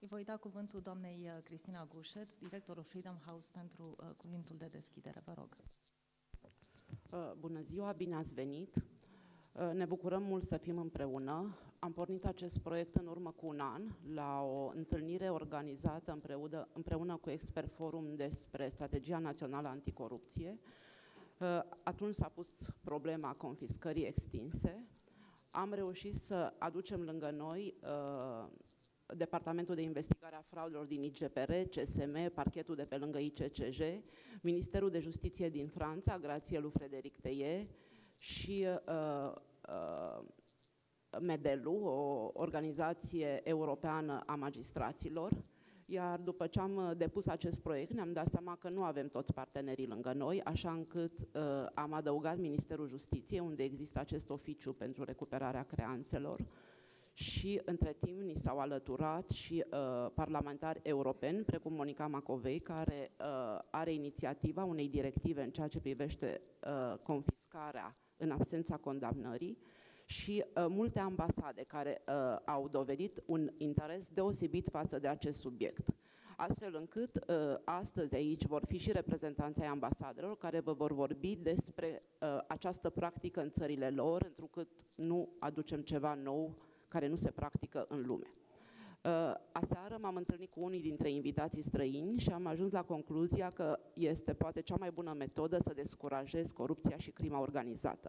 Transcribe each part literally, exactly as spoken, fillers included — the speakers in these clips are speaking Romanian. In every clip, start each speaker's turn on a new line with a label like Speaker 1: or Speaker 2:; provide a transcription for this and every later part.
Speaker 1: Îi voi da cuvântul doamnei Cristina Gușeț, directorul Freedom House, pentru uh, cuvântul de deschidere. Vă rog.
Speaker 2: Bună ziua, bine ați venit! Ne bucurăm mult să fim împreună. Am pornit acest proiect în urmă cu un an la o întâlnire organizată împreună, împreună cu Expert Forum despre Strategia Națională Anticorupție. Atunci s-a pus problema confiscării extinse. Am reușit să aducem lângă noi Departamentul de Investigare a Fraudelor din I G P R, C S M, parchetul de pe lângă I C C J, Ministerul de Justiție din Franța, grație lui Frederic Teillet, și uh, uh, Medelu, o organizație europeană a magistraților. Iar după ce am depus acest proiect, ne-am dat seama că nu avem toți partenerii lângă noi, așa încât uh, am adăugat Ministerul Justiției, unde există acest oficiu pentru recuperarea creanțelor. Și între timp ni s-au alăturat și uh, parlamentari europeni, precum Monica Macovei, care uh, are inițiativa unei directive în ceea ce privește uh, confiscarea în absența condamnării, și uh, multe ambasade care uh, au dovedit un interes deosebit față de acest subiect. Astfel încât uh, astăzi aici vor fi și reprezentanții ambasadelor care vă vor vorbi despre uh, această practică în țările lor, întrucât nu aducem ceva nou care nu se practică în lume. Aseară m-am întâlnit cu unii dintre invitații străini și am ajuns la concluzia că este poate cea mai bună metodă să descurajezi corupția și crima organizată.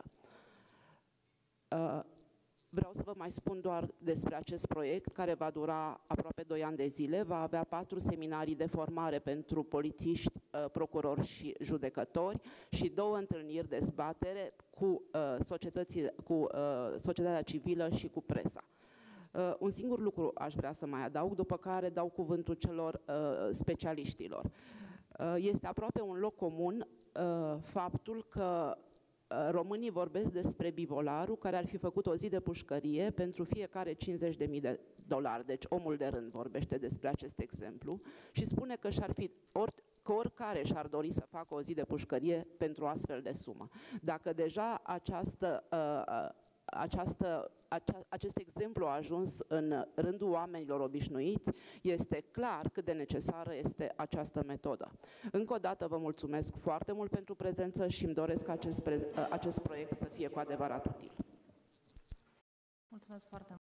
Speaker 2: Vreau să vă mai spun doar despre acest proiect, care va dura aproape doi ani de zile. Va avea patru seminarii de formare pentru polițiști, procurori și judecători și două întâlniri de dezbatere cu, cu societatea civilă și cu presa. Uh, un singur lucru aș vrea să mai adaug, după care dau cuvântul celor uh, specialiștilor. Uh, este aproape un loc comun uh, faptul că uh, românii vorbesc despre bivolarul care ar fi făcut o zi de pușcărie pentru fiecare cincizeci de mii de dolari. Deci omul de rând vorbește despre acest exemplu și spune că și-ar fi ori, că oricare și-ar dori să facă o zi de pușcărie pentru astfel de sumă. Dacă deja această uh, Această, acea, acest exemplu a ajuns în rândul oamenilor obișnuiți, este clar cât de necesară este această metodă. Încă o dată vă mulțumesc foarte mult pentru prezență și îmi doresc acest, acest proiect să fie cu adevărat util.
Speaker 1: Mulțumesc foarte mult.